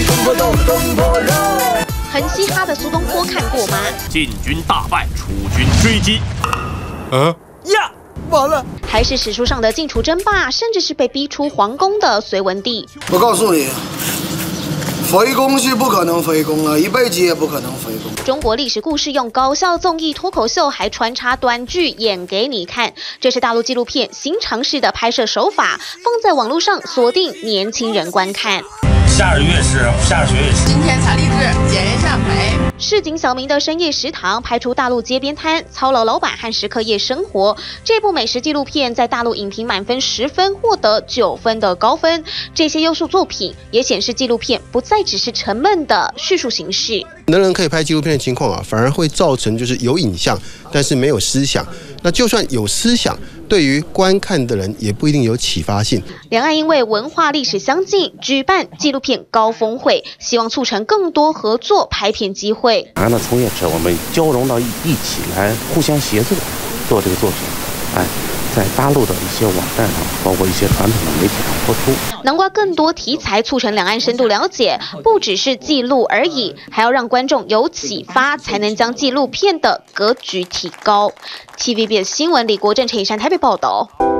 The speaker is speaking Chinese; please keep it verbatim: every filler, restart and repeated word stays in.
很嘻哈的苏东坡看过吗？ 晋军大败，楚军追击。 啊呀，完了！ 还是史书上的晋楚争霸，甚至是被逼出皇宫的隋文帝？ 我告诉你，回宫是不可能回宫了，一辈子也不可能回宫。 中国历史故事用搞笑综艺、脱口秀还穿插短剧演给你看，这是大陆纪录片新尝试的拍摄手法，放在网络上锁定年轻人观看。 下着月是，下着雪也是。 今天才励志，捡人上培。 市井小民的深夜食堂拍出大陆街边摊、操劳老板和食客夜生活。这部美食纪录片在大陆影评满分十分，获得九分的高分。这些优秀作品也显示，纪录片不再只是沉闷的叙述形式。 人人可以拍纪录片的情况啊，反而会造成就是有影像，但是没有思想。那就算有思想，对于观看的人也不一定有启发性。 两岸因为文化历史相近，举办纪录片高峰会，希望促成更多合作拍片机会。 两岸的从业者，我们交融到一起来，互相协作做这个作品，哎。在大陆的一些网站上，包括一些传统的媒体上播出， 南瓜更多题材促成两岸深度了解，不只是记录而已，还要让观众有启发，才能将纪录片的格局提高。T V B S 新闻李国正、陈以山台北报道。